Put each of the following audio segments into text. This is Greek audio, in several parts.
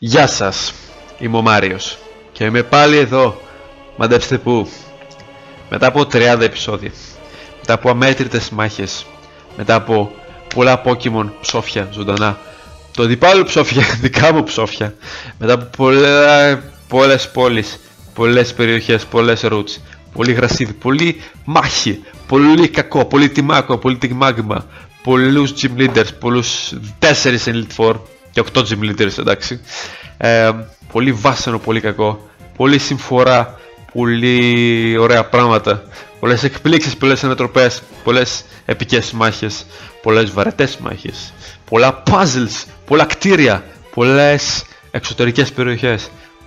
Γεια σας, είμαι ο Μάριος και είμαι πάλι εδώ, μαντέψτε πού, μετά από 30 επεισόδια, μετά από αμέτρητες μάχες, μετά από πολλά Pokemon ψόφια ζωντανά, το διπάλου ψόφια, δικά μου ψόφια, μετά από πολλές πόλεις, πολλές περιοχές, πολλές routes, πολύ γρασίδι, πολύ μάχη, πολύ κακό, πολύ τιμάκο, πολύ τιμάγμα, πολλούς gym leaders, πολλούς 4 Elite Four και 8 gym leaders, εντάξει. Πολύ βάσανο, πολύ κακό, πολύ συμφορά, πολύ ωραία πράγματα, πολλές εκπλήξεις, πολλές ανατροπές, πολλές επικές μάχες, πολλές βαρετές μάχες, πολλά puzzles, πολλά κτίρια, πολλές εξωτερικές περιοχές,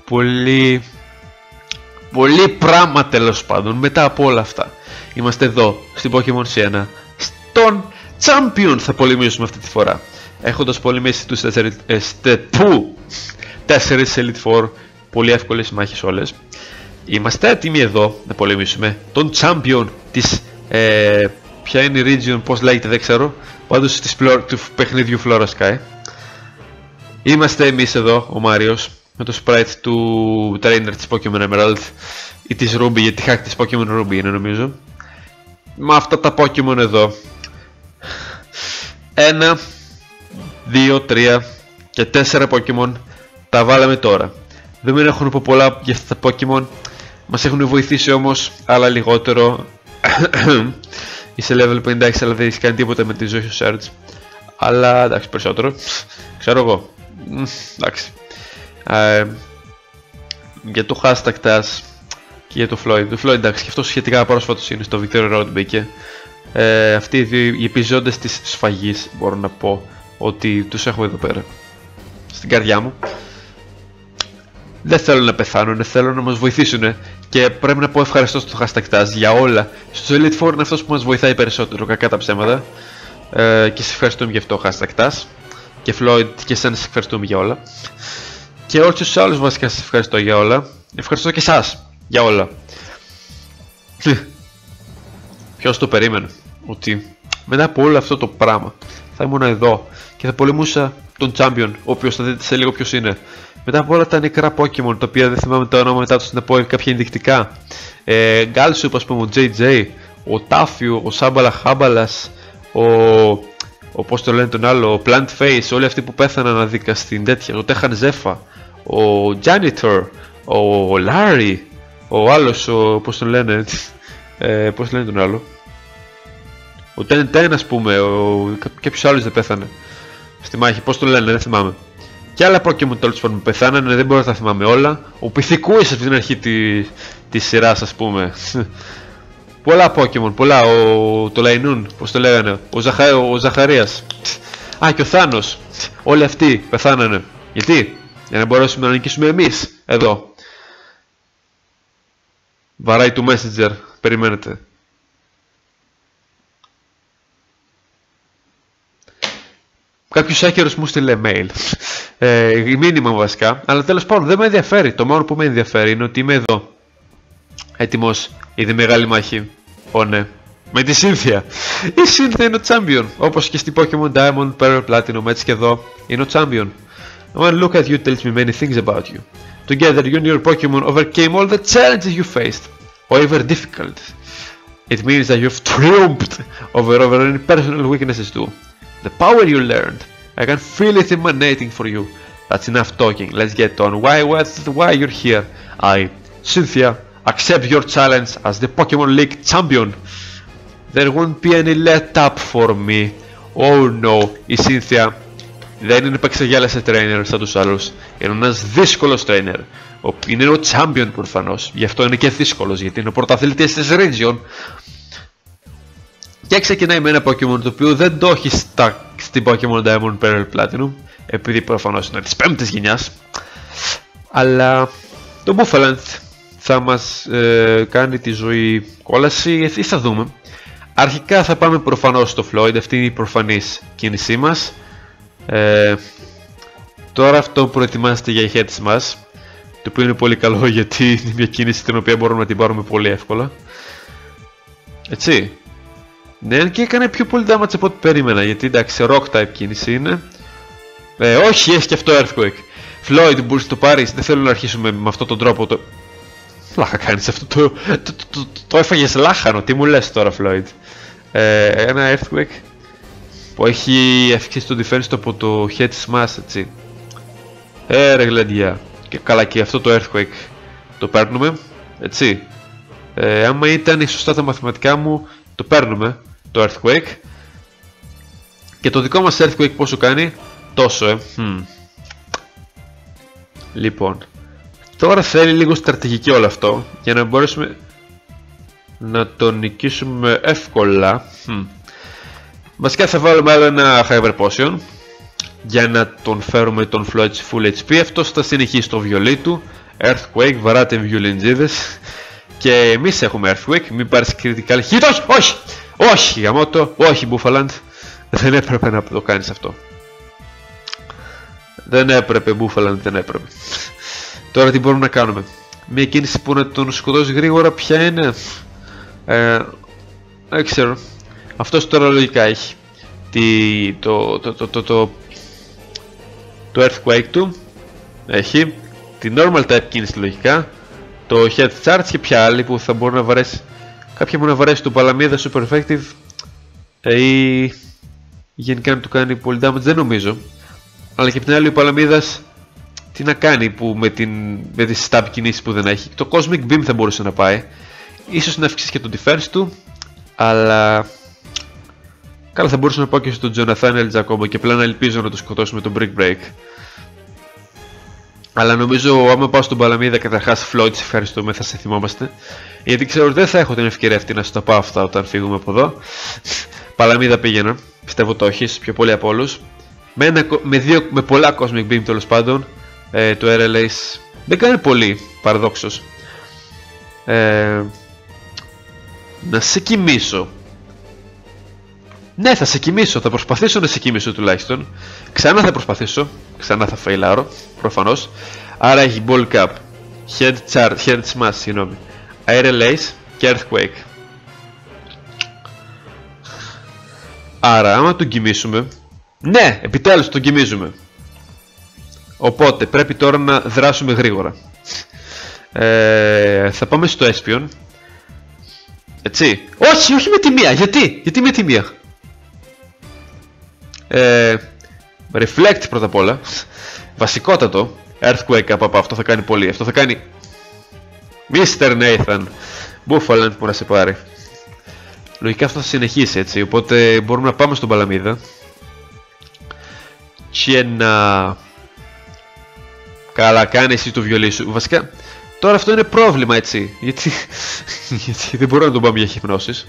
πολύ πράγμα τέλος πάντων. Μετά από όλα αυτά είμαστε εδώ στην Pokemon Siena, στον Champion θα πολεμήσουμε αυτή τη φορά, έχοντας πολεμήσει τους 4 Elite Four, πολύ εύκολες μάχες όλες. Είμαστε έτοιμοι εδώ να πολεμήσουμε τον Champion της ποια είναι η region, πώς λέγεται δεν ξέρω, πάντως του παιχνιδιού Flora Sky. Είμαστε εμείς εδώ, ο Μάριος, με το sprite του trainer της Pokemon Emerald ή της Ruby, γιατί hack της Pokemon Ruby είναι νομίζω. Με αυτά τα Pokemon εδώ, 1, 2, 3 και 4 Pokemon τα βάλαμε τώρα. Δεν μην έχουν πω πολλά για αυτά τα Pokemon, μας έχουν βοηθήσει όμως, αλλά λιγότερο. Είσαι level 56 αλλά δεν έχεις κάνει τίποτα με τη ζωή σου Surge, αλλά εντάξει περισσότερο, ξέρω εγώ, εντάξει. Για το hashtag TAS και για το Floyd, εντάξει, και αυτό σχετικά πρόσφατος είναι, στο Victoria Road μπήκε. Αυτοί οι επιζώντες της σφαγής μπορώ να πω ότι τους έχω εδώ πέρα στην καρδιά μου. Δεν θέλω να πεθάνουν, θέλω να μας βοηθήσουν και πρέπει να πω ευχαριστώ στο hashtag TAS για όλα. Στο Elite Four είναι αυτός που μας βοηθάει περισσότερο, κακά τα ψέματα, και σε ευχαριστούμε για αυτό, hashtag TAS, και Floyd και εσένα σε ευχαριστούμε για όλα, και όλους τους άλλους βασικά σας ευχαριστώ για όλα. Ευχαριστώ και εσάς για όλα. Ποιος το περίμενε ότι μετά από όλο αυτό το πράγμα θα ήμουν εδώ και θα πολεμούσα τον Champion, ο οποίος θα δείτε σε λίγο ποιος είναι. Μετά από όλα τα νεκρά Pokemon, τα οποία δεν θυμάμαι το όνομα μετά τους, να πω κάποια ενδεικτικά. Galsup, ας πούμε, ο JJ, ο Taffio, ο Sabala Habalas, ο πώς το λένε τον άλλο, ο Plant Face, όλοι αυτοί που πέθαναν αδίκα στην τέτοια, ο Tehan Zephyr, ο Janitor, ο Larry, ο άλλος, πώς τον λένε, πώς λένε τον άλλο, ο Ten, ας πούμε, κάποιος άλλος δεν πέθανε στη μάχη, πώς το λένε, δεν θυμάμαι. Και άλλα Pokemon τέλος πάντων που πεθάνανε, δεν μπορώ να τα θυμάμαι όλα. Ο Πυθικούης από την αρχή της σειράς, ας πούμε. Πολλά Pokemon, πολλά. Το Λαϊνούν, πώς το λέγανε, ο Ζαχαρίας. Α, και ο Θάνος. Όλοι αυτοί πεθάνανε. Γιατί? Για να μπορέσουμε να νικήσουμε εμείς εδώ. Βαράει του Messenger, περιμένετε. Κάποιος άκερος μου στείλε mail, μήνυμα βασικά, αλλά τέλος πάντων δεν με ενδιαφέρει. Το μόνο που με ενδιαφέρει είναι ότι είμαι εδώ, έτοιμος για τη μεγάλη μάχη. Ναι, με τη Cynthia. Η Cynthia είναι ο Champion, όπως και στη Pokemon Diamond, Pearl, Platinum, έτσι και εδώ είναι ο Champion. One look at you tells me many things about you. Together you and your Pokemon overcame all the challenges you faced, however difficult. It means that you've triumphed over any personal weaknesses too. The power you learned, I can feel it emanating for you. That's enough talking, let's get on. Why you're here? I, Cynthia, accept your challenge as the Pokemon League champion. There won't be any let up for me. Oh no, η Cynthia δεν είναι επεξεγέλασε trainer σαν τους άλλους. Είναι ένας δύσκολος trainer. Είναι ο champion προφανώς, γι' αυτό είναι και δύσκολος, γιατί είναι ο πρωταθλητής της region. Και ξεκινάει με ένα Pokemon το οποίο δεν το έχει στην Pokemon Diamond, Pearl, Platinum, επειδή προφανώς είναι της 5ης γενιάς. Αλλά το Bouffalant θα μας κάνει τη ζωή κόλαση, ή θα δούμε. Αρχικά θα πάμε προφανώς στο Floyd, αυτή είναι η προφανής κίνησή μας. Τώρα αυτό προετοιμάζεται για ηχέτης μας, το οποίο είναι πολύ καλό γιατί είναι μια κίνηση την οποία μπορούμε να την πάρουμε πολύ εύκολα. Έτσι. Ναι, και έκανε πιο πολύ damage από ό,τι περίμενα, γιατί εντάξει, rock type κίνηση είναι. Όχι, έχει και αυτό Earthquake. Floyd, μπορείς να το πάρεις. Δεν θέλω να αρχίσουμε με αυτόν τον τρόπο. Λάχα κάνεις αυτό. Το έφαγες λάχανο. Τι μου λες τώρα, Floyd? Ένα Earthquake που έχει αυξήσει το defense του από το Head Smash, έτσι. Ρε γλέντια. Και καλά, και αυτό το Earthquake το παίρνουμε, έτσι. Άμα ήταν σωστά τα μαθηματικά μου, το παίρνουμε το Earthquake. Και το δικό μας Earthquake πόσο κάνει? Τόσο, Λοιπόν, τώρα θέλει λίγο στρατηγική όλο αυτό για να μπορέσουμε να τον νικήσουμε εύκολα. Βασικά θα βάλουμε άλλο ένα Hyper Potion για να τον φέρουμε τον Floyd full HP. Αυτός θα συνεχίσει το βιολί του. Earthquake, βαράτε βιολιντζίδες. Και εμείς έχουμε Earthquake, μην πάρεις critical hit. Όχι γαμώτο, όχι Buffaland. Δεν έπρεπε να το κάνεις αυτό. Δεν έπρεπε Buffaland, δεν έπρεπε. Τώρα τι μπορούμε να κάνουμε? Μια κίνηση που να τον σκοτώσει γρήγορα ποια είναι? Δεν ξέρω. Αυτός τώρα λογικά έχει το Earthquake του. Έχει τη normal type κίνηση λογικά. Το Head Charge και ποια άλλη που θα μπορεί να βαρέσει. Κάποια μπορεί να βαρέσει το Παλαμίδα Super Effective ή γενικά να του κάνει πολύ damage, δεν νομίζω. Αλλά και απ' την άλλη ο Παλαμίδας τι να κάνει που με τις stab κινήσεις που δεν έχει. Το Cosmic Beam θα μπορούσε να πάει. Ίσως να αυξήσει και το defense του. Αλλά καλά, θα μπορούσα να πάω και στον Jonathan Elge ακόμα και απλά να ελπίζω να το σκοτώσουμε τον Brick Break. Αλλά νομίζω άμα πάω στον Παλαμίδα, καταρχάς Floyd, σε ευχαριστούμε, θα σε θυμόμαστε. Γιατί ξέρω ότι δεν θα έχω την ευκαιρία αυτή να σου τα πάω αυτά όταν φύγουμε από εδώ. Παλαμίδα πήγαινα, πιστεύω το έχεις πιο πολύ από όλους. Με πολλά Cosmic Beam τέλος πάντων. Το RLA's δεν κάνει πολύ, παραδόξως. Να σε κοιμήσω. Ναι, θα σε κοιμήσω, θα προσπαθήσω να σε κοιμήσω τουλάχιστον. Ξανά θα προσπαθήσω, ξανά θα φεϊλάρω, προφανώς. Άρα έχει Ball Cap, Head Smash, συγγνώμη, RLA's και Earthquake. Άρα άμα τον κοιμήσουμε, ναι, επιτέλους τον κοιμίζουμε. Οπότε πρέπει τώρα να δράσουμε γρήγορα. Θα πάμε στο Espion. Έτσι. Όχι με τη μία, γιατί με τη μία? Reflect πρώτα απ' όλα. Βασικότατο. Earthquake από αυτό θα κάνει πολύ. Αυτό θα κάνει Mr. Nathan Buffaland που να σε πάρει. Λογικά αυτό θα συνεχίσει, έτσι. Οπότε μπορούμε να πάμε στον Παλαμίδα και να... Καλά, κάνει εσύ το βιολί σου. Βασικά τώρα αυτό είναι πρόβλημα, έτσι. Γιατί δεν μπορώ να τον πάμε για χυπνώσεις.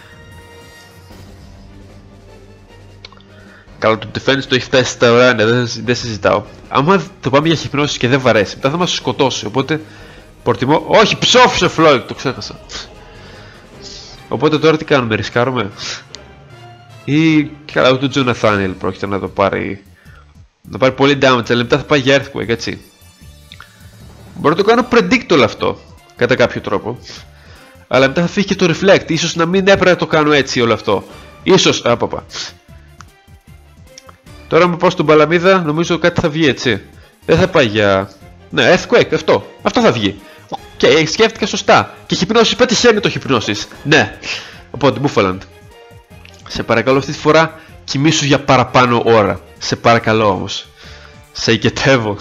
Καλά, το defense το έχει φτάσει στα ουράνια, δεν συζητάω. Άμα το πάμε για χυπνώσεις και δεν βαρέσει, μετά θα μας σκοτώσει. Οπότε προτιμώ... Όχι, ψόφισε Floyd, το ξέχασα. Οπότε τώρα τι κάνουμε, ρισκάρουμε? Ή καλά, ούτε το Jonathan πρόκειται να το πάρει. Να πάρει πολύ damage, αλλά μετά θα πάει για Earthquake, έτσι. Μπορώ να το κάνω predict όλο αυτό, κατά κάποιο τρόπο. Αλλά μετά θα φύγει και το Reflect, ίσως να μην έπρεπε να το κάνω έτσι όλο αυτό. Ίσως, άπαπα. Τώρα άμα πάω στον Παλαμίδα, νομίζω κάτι θα βγει, έτσι. Δεν θα πάει για... Ναι, Earthquake, αυτό θα βγει. Και σκέφτηκα σωστά. Και χυπνώσεις, πετυχαίνει το χυπνώσεις. Ναι. Οπότε, Buffaland, σε παρακαλώ αυτή τη φορά κοιμήσου για παραπάνω ώρα. Σε παρακαλώ όμως. Σε οικετεύω.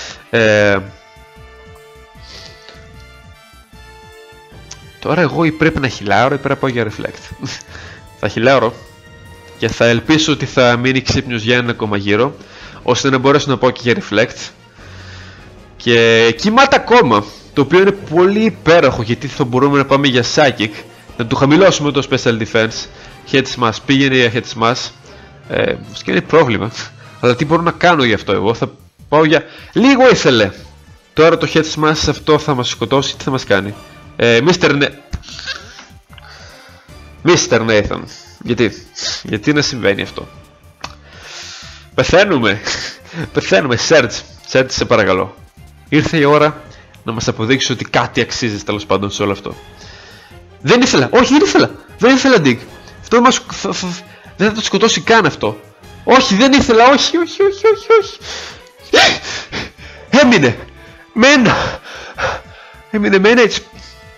Τώρα εγώ ή πρέπει να χιλάρω ή πρέπει να πάω για Reflect. Θα χιλάρω και θα ελπίσω ότι θα μείνει ξύπνιος για ένα ακόμα γύρο, ώστε να μπορέσω να πάω και για Reflect. Και κοιμάται ακόμα, το οποίο είναι πολύ υπέροχο, γιατί θα μπορούμε να πάμε για Psychic, να του χαμηλώσουμε το Special Defense. Head Smash, πήγαινε για Head Smash. Και είναι πρόβλημα. Αλλά τι μπορώ να κάνω γι' αυτό εγώ? Θα πάω για... Λίγο ήθελε. Τώρα το Head Smash αυτό θα μας σκοτώσει, τι θα μας κάνει? Mr. Nathan. Γιατί να συμβαίνει αυτό? Πεθαίνουμε. Surge, σε παρακαλώ. Ήρθε η ώρα να μας αποδείξει ότι κάτι αξίζει τέλος πάντων σε όλο αυτό. Δεν ήθελα, δεν ήθελα Dig. Αυτό μας... δεν θα το σκοτώσει καν αυτό. Όχι, δεν ήθελα, όχι. Έμεινε με ένα HP.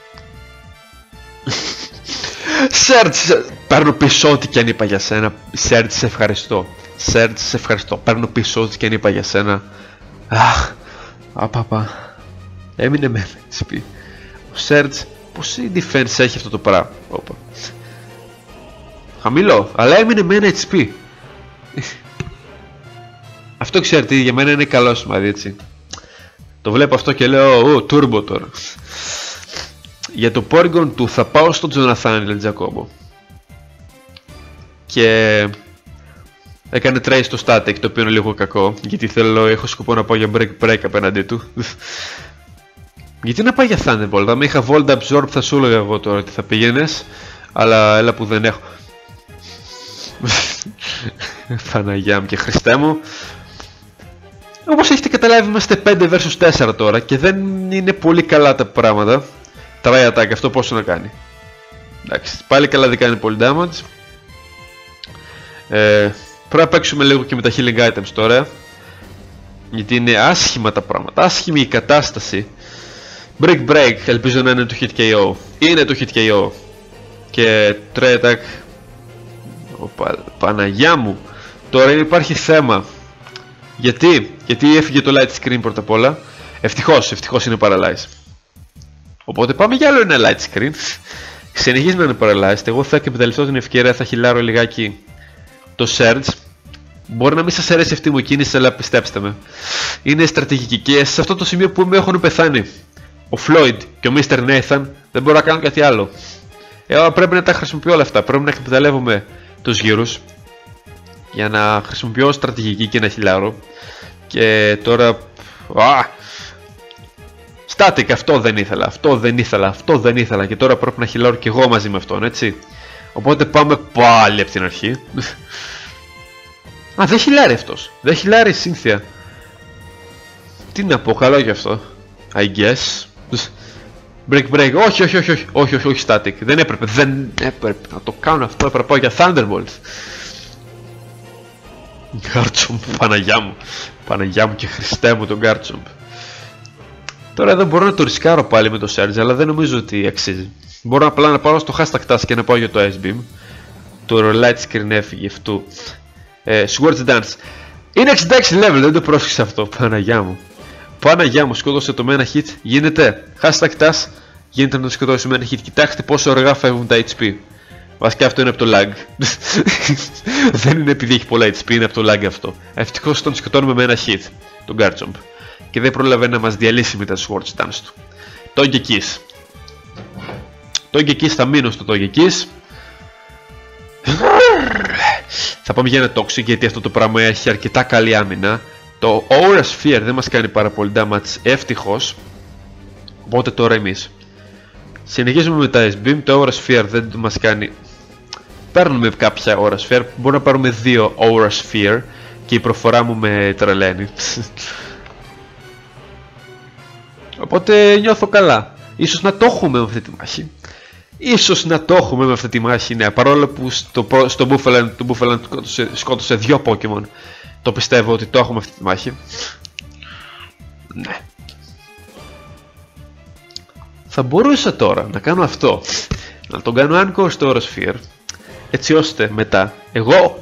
Surge, παίρνω πίσω ό,τι και αν είπα για σένα. Surge, σε ευχαριστώ. Surge, σε ευχαριστώ. Παίρνω πίσω ό,τι και αν είπα για σένα. Απαπα. Έμεινε με ένα HP. Ο Surge, πόση defense έχει αυτό το πράγμα? Χαμηλό, αλλά έμεινε με ένα HP. Αυτό ξέρετε, για μένα είναι καλό σημάδι, έτσι. Το βλέπω αυτό και λέω, turbo τώρα. Για το Porygon του θα πάω στο Nathaniel Giacomo. Και έκανε trade στο Static, το οποίο είναι λίγο κακό, γιατί έχω σκοπό να πάω για break απέναντί του. Γιατί να πάει για Thunderbolt? Αν είχα Volt Absorb θα σου έλεγα εγώ τώρα ότι θα πήγαινες, αλλά έλα που δεν έχω. Παναγιά μου και Χριστέ μου. Όπως έχετε καταλάβει, είμαστε 5 vs 4 τώρα και δεν είναι πολύ καλά τα πράγματα. Try attack, αυτό πόσο να κάνει? Εντάξει, πάλι καλά δεν κάνει πολύ damage. Πρέπει να παίξουμε λίγο και με τα healing items τώρα, γιατί είναι άσχημα τα πράγματα, άσχημη η κατάσταση. Break, ελπίζω να είναι το hit KO. Είναι το hit KO. Και try attack. Παναγιά μου. Τώρα υπάρχει θέμα. Γιατί έφυγε το light screen πρώτα απ' όλα. Ευτυχώς είναι paralyzed. Οπότε πάμε για άλλο ένα light screen. Συνεχίζει να είναι paralyzed. Εγώ θα εκμεταλλευτώ την ευκαιρία, θα χιλάρω λιγάκι το Surge. Μπορεί να μην σας αρέσει αυτή μου κίνηση, αλλά πιστέψτε με, είναι στρατηγική και σε αυτό το σημείο που με έχουν πεθάνει ο Floyd και ο Mr. Nathan, δεν μπορώ να κάνω κάτι άλλο. Πρέπει να τα χρησιμοποιώ όλα αυτά. Πρέπει να εκμεταλλεύομαι τους γύρους για να χρησιμοποιώ στρατηγική και να χιλάρω. Και τώρα Static, αυτό δεν ήθελα και τώρα πρέπει να χιλάρω και εγώ μαζί με αυτόν, έτσι. Οπότε πάμε πάλι από την αρχή. Δεν χιλάρει αυτός. Δεν χιλάρει Cynthia. Τι να πω, καλό γι' αυτό. I guess. Break. Όχι Static. Δεν έπρεπε να το κάνω αυτό. Έπρεπε να πάω για Thunderbolt. Garchomp, Παναγιά μου και Χριστέ μου τον Garchomp. Τώρα εδώ μπορώ να το ρισκάρω πάλι με το Surge, αλλά δεν νομίζω ότι αξίζει. Μπορώ απλά να πάω στο hashtag task και να πάω για το Ice Beam. Το light screen έφυγε αυτού. Swords Dance. Είναι 66 level, δεν το πρόσεξα αυτό. Παναγιά μου, σκότωσε το με ένα hit. Γίνεται. Hashtag task. Γίνεται να το σκοτώσει με ένα hit. Κοιτάξτε πόσο αργά φεύγουν τα HP. Βασικά αυτό είναι από το lag. Δεν είναι επειδή έχει πολλά HP, είναι από το lag αυτό. Ευτυχώς τον σκοτώνουμε με ένα hit, τον Garchomp. Και δεν προλαβαίνει να μας διαλύσει με τα Swords Dance του. Togekiss. Θα μείνω στο Togekiss. Θα πάμε για ένα Toxic, γιατί αυτό το πράγμα έχει αρκετά καλή άμυνα. Το Aura Sphere δεν μας κάνει πάρα πολύ damage, ευτυχώς. Οπότε τώρα εμείς συνεχίζουμε με τα Ice Beam. Το Aura Sphere δεν μας κάνει. Παίρνουμε κάποια Aura Sphere. Μπορούμε να πάρουμε 2 Aura Sphere και η προφορά μου με τρελαίνει. Οπότε νιώθω καλά. Ίσως να το έχουμε με αυτή τη μάχη. Ναι, παρόλο που στο Buffalo σκότωσε 2 Pokemon. Το πιστεύω ότι το έχουμε αυτή τη μάχη. Ναι. Θα μπορούσα τώρα να κάνω αυτό. Να τον κάνω Anchor στο Aura Sphere, έτσι ώστε μετά εγώ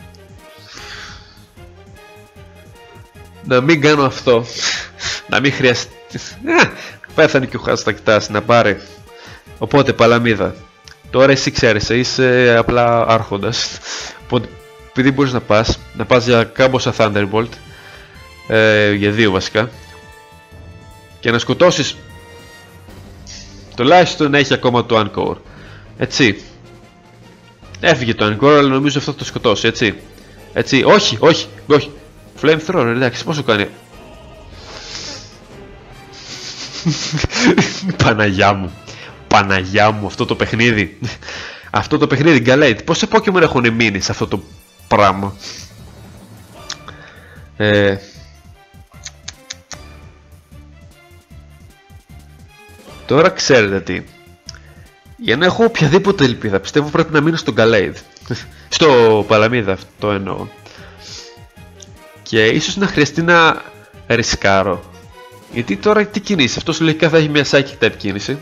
να μην κάνω αυτό. Να μην χρειαστεί. Πέθανε και ο hashtag task να πάρει. Οπότε Παλαμίδα, τώρα εσύ ξέρεις, είσαι απλά άρχοντας. Οπότε επειδή μπορείς να πας για κάμποσα Thunderbolt, για 2 βασικά, και να σκοτώσεις, τουλάχιστον να έχει ακόμα το Encore. Έτσι. Έφυγε το Encore, αλλά νομίζω αυτό θα το σκοτώσει, έτσι. Όχι. Flamethrower, εντάξει, πόσο κάνει? Παναγιά μου, αυτό το παιχνίδι. Αυτό το παιχνίδι, Gallade. Πόσα Pokemon έχουν μείνει σε αυτό το πράγμα? Τώρα ξέρετε τι. Για να έχω οποιαδήποτε ελπίδα, πιστεύω πρέπει να μείνω στο Gallade. Στο Παλαμίδα, αυτό εννοώ. Και ίσως να χρειαστεί να ρισκάρω. Γιατί τώρα τι κινήσει, αυτός λογικά θα έχει μια psychic type κίνηση.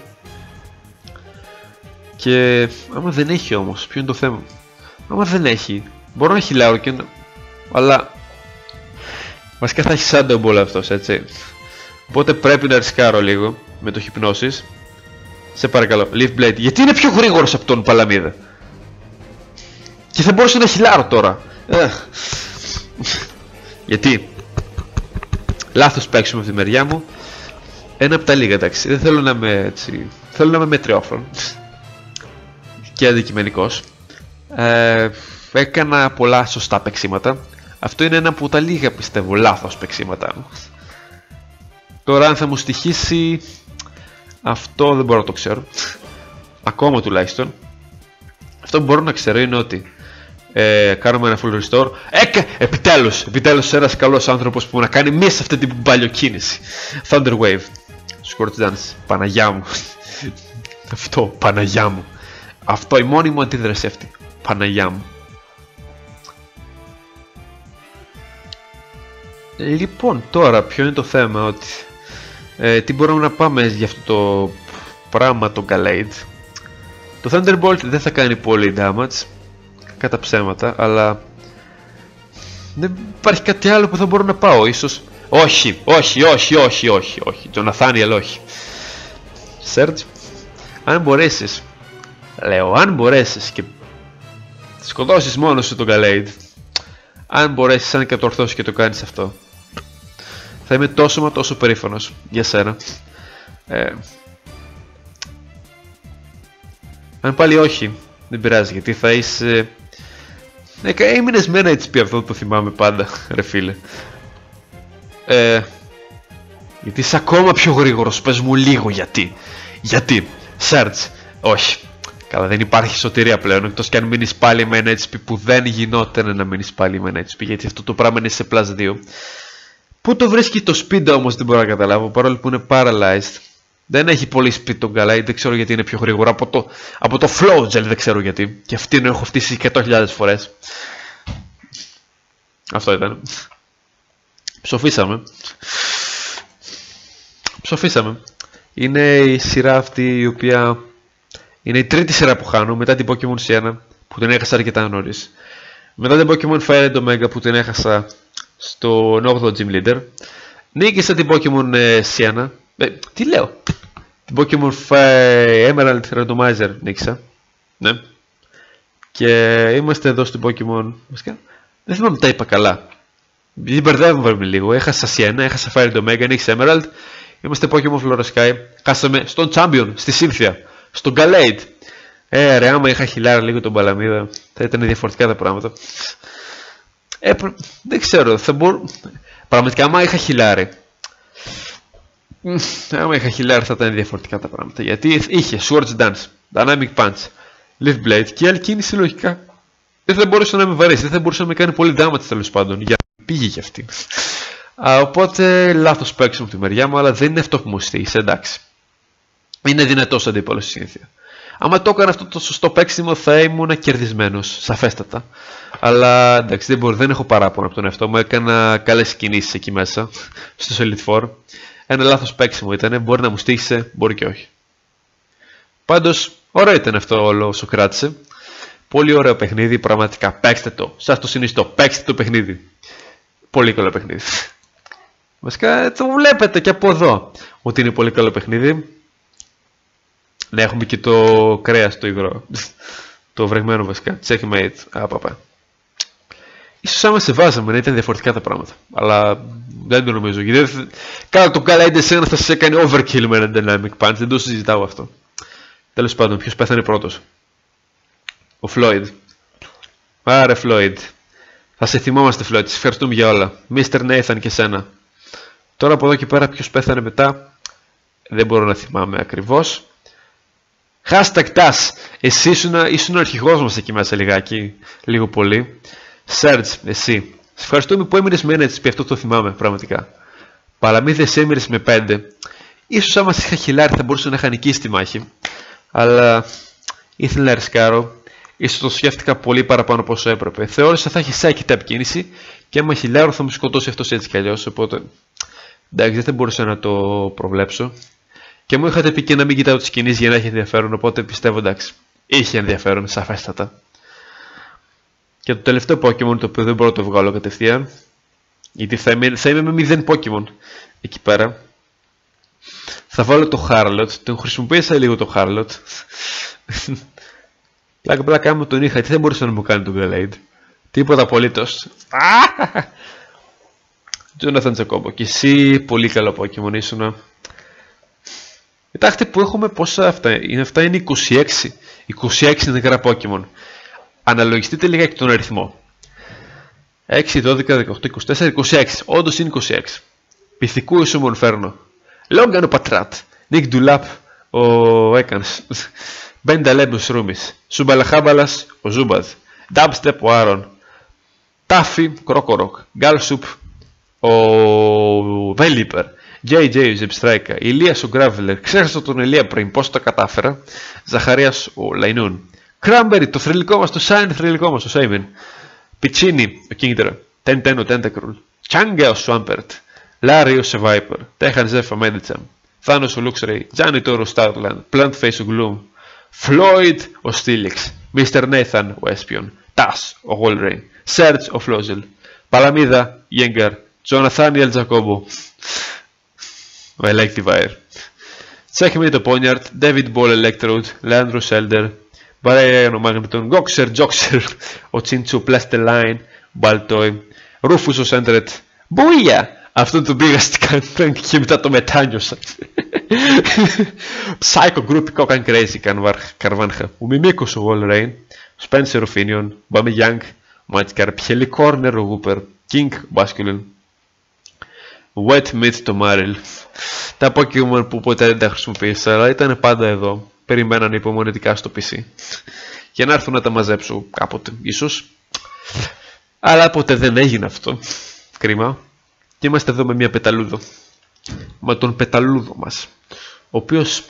Και άμα δεν έχει όμως, ποιο είναι το θέμα? Άμα δεν έχει, μπορώ να χιλάρω και να... Αλλά βασικά θα έχει shadow ball αυτός, έτσι. Οπότε πρέπει να ρισκάρω λίγο με το Hypnosis. Σε παρακαλώ, Leaf Blade, γιατί είναι πιο γρήγορος από τον Παλαμίδα. Και θα μπορούσα να χιλάρω τώρα. Γιατί λάθος παίξουμε από τη μεριά μου. Ένα από τα λίγα, εντάξει. Δεν θέλω να είμαι έτσι. Θέλω να είμαι μετριόφρον και αντικειμενικός. Έκανα πολλά σωστά παίξήματα. Αυτό είναι ένα από τα λίγα, πιστεύω, λάθος παίξήματά μου. Τώρα αν θα μου στοιχήσει, αυτό δεν μπορώ να το ξέρω. Ακόμα τουλάχιστον. Αυτό που μπορώ να ξέρω είναι ότι κάνουμε ένα full restore. Επιτέλους ένας καλός άνθρωπος που να κάνει μία σε αυτή την παλιοκίνηση. Thunder Wave, Scorch Dance, Παναγιά μου. Αυτό, Παναγιά μου. Αυτό, η μόνη μου αντίδραση αυτή. Παναγιά μου. Λοιπόν, τώρα ποιο είναι το θέμα? Ότι τι μπορούμε να πάμε για αυτό το πράγμα, το Gallade. Το Thunderbolt δεν θα κάνει πολύ damage, κατά ψέματα, αλλά δεν υπάρχει κάτι άλλο που θα μπορώ να πάω. Ίσως όχι, το Nathaniel όχι. Surge, αν μπορέσεις, λέω, αν μπορέσεις και σκοτώσεις μόνος σου τον Gallade, αν μπορέσεις, αν κατορθώσεις και το κάνεις αυτό, θα είμαι τόσο μα τόσο περήφανος για σένα. Αν πάλι όχι, δεν πειράζει, γιατί θα είσαι... έμεινες με ένα HP, αυτό το θυμάμαι πάντα, ρε φίλε. Γιατί είσαι ακόμα πιο γρήγορος, πες μου λίγο γιατί. Search, όχι. Καλά, δεν υπάρχει σωτηρία πλέον, εκτός και αν μείνεις πάλι με ένα HP που δεν γινόταν να μείνεις πάλι με ένα HP, γιατί αυτό το πράγμα είναι σε plus 2. Πού το βρίσκει το speed όμως δεν μπορώ να καταλάβω, παρόλο που είναι paralyzed. Δεν έχει πολύ speed τον Gallade, δεν ξέρω γιατί είναι πιο γρήγορο από το Flow Gel, δεν ξέρω γιατί. Και αυτήν έχω φτύσει 100.000 φορές. Αυτό ήταν. Ψοφήσαμε. Είναι η σειρά αυτή η οποία είναι η τρίτη σειρά που χάνω μετά την Pokemon Sienna που την έχασα αρκετά νωρίς. Μετά την Pokemon Fire and Omega που την έχασα στον 8ο Gym Leader. Νίκησα την Pokemon Sienna. Τι λέω? Την Pokemon Emerald Randomizer νίκησα. Ναι. Και είμαστε εδώ στην Pokemon. Δεν θυμάμαι τα είπα καλά. Μπερδεύουμε λίγο. Έχασα Sienna, έχασα Fire and Omega, νίκησα Emerald. Είμαστε Pokemon Fluorosky. Χάσαμε στον Champion, στη Cynthia, στον Gallade. Ρε, άμα είχα χιλάρει λίγο τον Παλαμίδα, θα ήταν διαφορετικά τα πράγματα. Δεν ξέρω, πραγματικά άμα είχα χιλάρει. Άμα είχα χιλάρει θα ήταν διαφορετικά τα πράγματα. Γιατί είχε Swords Dance, Dynamic Punch, Leaf Blade και άλλη κίνηση λογικά. Δεν θα μπορούσε να με βαρέσει, δεν θα μπορούσε να με κάνει πολύ damage τέλος πάντων. Για πήγε κι αυτή. Οπότε λάθος παίξιμο από τη μεριά μου, αλλά δεν είναι αυτό που μου στήχησε, εντάξει. Είναι δυνατός αντίπαλος στη συνήθεια. Άμα το έκανα αυτό το σωστό παίξιμο θα ήμουν κερδισμένος, σαφέστατα. Αλλά εντάξει, δεν έχω παράπονο από τον εαυτό μου. Έκανα καλές κινήσεις εκεί μέσα, στο Elite Four. Ένα λάθος παίξιμο ήταν, μπορεί να μου στήχησε, μπορεί και όχι. Πάντως, ωραίο ήταν αυτό όλο όσο κράτησε. Πολύ ωραίο παιχνίδι, πραγματικά. Παίξτε το, σας το συνιστώ, παίξτε το παιχνίδι. Πολύ καλό παιχνίδι. Βασικά το βλέπετε και από εδώ ότι είναι πολύ καλό παιχνίδι. Να έχουμε και το κρέας το υγρό. Το βρεγμένο βασικά. Checkmate. Απαπα. Ίσως άμα σε βάζαμε να ήταν διαφορετικά τα πράγματα. Αλλά δεν το νομίζω. Γιατί κάτω το Gallade εσένα θα σε έκανε overkill με ένα Dynamic Punch. Δεν το συζητάω αυτό. Τέλος πάντων, ποιος πέθανε πρώτος? Ο Floyd. Άρε Floyd. Θα σε θυμόμαστε Floyd. Σε ευχαριστούμε για όλα. Mr. Nathan και σένα. Τώρα από εδώ και πέρα ποιος πέθανε μετά δεν μπορώ να θυμάμαι ακριβώς. Hashtag TAS. Εσύ ήσουν ο αρχηγός μας εκεί μέσα λιγάκι. Λίγο πολύ. Surge, εσύ. Σε ευχαριστούμε που έμεινες με ένα HP, αυτό το θυμάμαι πραγματικά. Παλαμίδες έμεινες με 5. Ίσως άμα είχα χιλάρει θα μπορούσα να είχα νικήσει τη μάχη. Αλλά ήθελα να ρισκάρω. Ίσως το σκέφτηκα πολύ παραπάνω από όσο έπρεπε. Θεώρησα θα έχει psychic type κίνηση και άμα χιλάρω θα μου σκοτώσει αυτός έτσι κι αλλιώς. Οπότε Εντάξει, δεν θα μπορούσα να το προβλέψω. Και μου είχατε πει και να μην κοιτάω τις κινήσεις για να έχει ενδιαφέρον, οπότε πιστεύω εντάξει, είχε ενδιαφέρον, σαφέστατα. Και το τελευταίο Pokemon, το οποίο δεν μπορώ να το βγάλω κατευθείαν, γιατί θα είμαι με 0 Pokemon εκεί πέρα. Θα βάλω το Harlot, τον χρησιμοποίησα λίγο το Harlot. Πλάκα μου τον είχα, τι δεν μπορούσε να μου κάνει τον Gallade. Τίποτα απολύτως. Jonathan Jacobo, και εσύ πολύ καλό Pokemon ήσουνα. Κοιτάξτε που έχουμε πόσα αυτά είναι 26. 26 νεκρά Pokemon. Αναλογιστείτε λίγα και τον αριθμό. 6, 12, 18, 24, 26. Όντως είναι 26. Πυθικού Ισούμον Φέρνο. Λόγκαν ο Πατράτ. Νίκ Ντουλάπ ο Έκανς. Μπέντα Λέμπους Ρούμις. Σουμπαλαχάμπαλας ο Ζούμπαδ. Ντάμπστεπ ο Άρον. Τάφι Κρόκοροκ. Γκάλσουπ ο Βέλιπερ. JJ ο Ζεμπστράικα. Ηλίας ο Γκράβελερ. Ξέχασα τον Ηλία πριν, πώς το κατάφερα. Ζαχαρίας ο Λαϊνούν. Κράμπερι, το θρυλικό μας, το Σάιν θρυλικό μας, ο Σέιμιν. Πιτσίνι ο Κίνγκτερ. Τεν ο Τέντακρουλ. Τσάγκα ο Σουάμπερτ. Λάρι ο Σεβάιπερ. Τέχαν Ζέφα Μέντιτσαμ. Θάνος ο Λούξρεϊ. Τζάνιτορ ο Στάρλαντ. Πλαντφέις ο Γκλούμ. Φλόιντ ο Στίλιξ. Μίστερ Νέιθαν ο Έσπιον. Τας ο Γολρέιν. Σέρτς ο Φλόζελ. Παλαμίδα Γέγκαρ. Τζοναθάνιελ Τζακόμπο. I like the wire. Checkmate ο Πόνιαρτ. David Ball Electrode. Leandro Selder. Μπαρέιαν ο Μάγνητον. Γκόξερ Τζόξερ ο Τσίντσου Πλαστελάιν. Μπαλτόι. Ρούφους ο Σέντρετ. Μπούια! Αυτόν τον πήγα στην κανένα και μετά το μετάνιωσα. Psycho Group Cocan Crazy Καρβάνχα. Ο Μιμίκος ο Wolverine. Spencer ο Φίνιον. Μπάμι Γιάνγκ. Μάτσκαρ. Πιελί Κόρνερ ο Γούπερ. King Μπάσκουλιν. Wet Meat το Μάριλ. Τα Pokemon που ποτέ δεν τα χρησιμοποίησα, αλλά ήταν πάντα εδώ. Περιμέναν υπομονετικά στο PC. Για να έρθουν να τα μαζέψω κάποτε, ίσως. Αλλά ποτέ δεν έγινε αυτό. Κρίμα. Και είμαστε εδώ με μια πεταλούδο. Με τον πεταλούδο μας. Ο οποίος...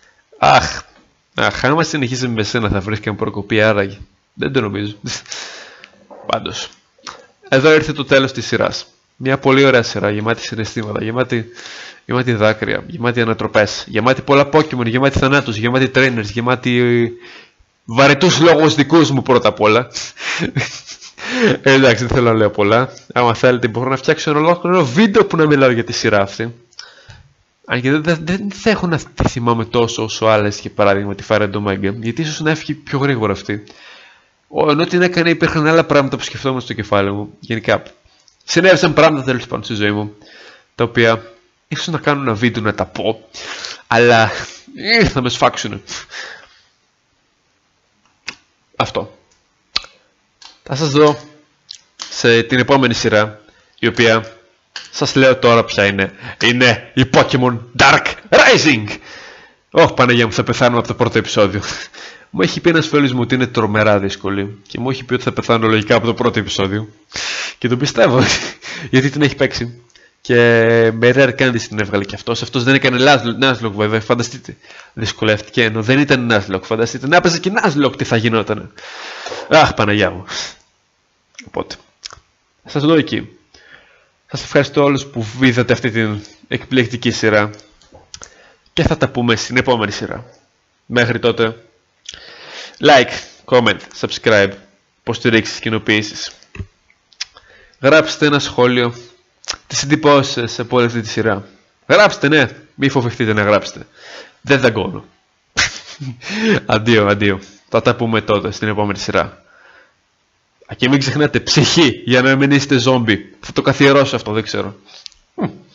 άμα συνεχίσει με σένα θα βρίσκαμε προκοπή άραγε. Δεν το νομίζω. Πάντως. Εδώ ήρθε το τέλος της σειράς. Μια πολύ ωραία σειρά, γεμάτη συναισθήματα, γεμάτη δάκρυα, γεμάτη ανατροπές, γεμάτη πολλά Pokemon, γεμάτη θανάτους, γεμάτη trainers, γεμάτη βαρετούς λόγους δικούς μου πρώτα απ' όλα. Εντάξει, δεν θέλω να λέω πολλά. Άμα θέλετε μπορώ να φτιάξω ένα ολόκληρο βίντεο που να μιλάω για τη σειρά αυτή. Αν και δεν θα έχω να τη θυμάμαι τόσο όσο άλλες, για παράδειγμα τη Fire and Omega, γιατί ίσως να έφυγε πιο γρήγορα αυτή. Ενώ την έκανε υπήρχαν άλλα πράγματα που σκεφτόμουν στο κεφάλι μου, γενικά. Συνέβησαν πράγματα τέλος πάντων στη ζωή μου, τα οποία ίσως να κάνω ένα βίντεο να τα πω, αλλά θα με σφάξουν. Αυτό. Θα σας δω σε την επόμενη σειρά, η οποία σας λέω τώρα ποια είναι. Είναι η Pokemon Dark Rising! Ωχ, Παναγία μου, θα πεθάνω από το πρώτο επεισόδιο. Μου έχει πει ένας φίλος μου ότι είναι τρομερά δύσκολη και μου έχει πει ότι θα πεθάνω λογικά από το πρώτο επεισόδιο. Και τον πιστεύω, γιατί την έχει παίξει. Και με rare candies την έβγαλε και αυτός. Αυτός δεν έκανε Nuzlocke βέβαια, φανταστείτε. Δυσκολεύτηκε, ενώ δεν ήταν Nuzlocke, φανταστείτε. Να έπαιζε και Nuzlocke, τι θα γινόταν. Αχ, Παναγιά μου. Οπότε, θα σας δω εκεί. Σας ευχαριστώ όλους που είδατε αυτή την εκπληκτική σειρά. Και θα τα πούμε στην επόμενη σειρά. Μέχρι τότε, like, comment, subscribe, υποστηρίξεις, κοινοποιήσεις. Γράψτε ένα σχόλιο, τις εντυπώσεις σας από όλη αυτή τη σειρά. Γράψτε, ναι, μη φοβηθείτε να γράψετε. Δεν δαγκώνω. Αντίο. Θα τα πούμε τότε στην επόμενη σειρά. Και μην ξεχνάτε, ψυχή, για να μην είστε ζόμπι. Θα το καθιερώσω αυτό, δεν ξέρω.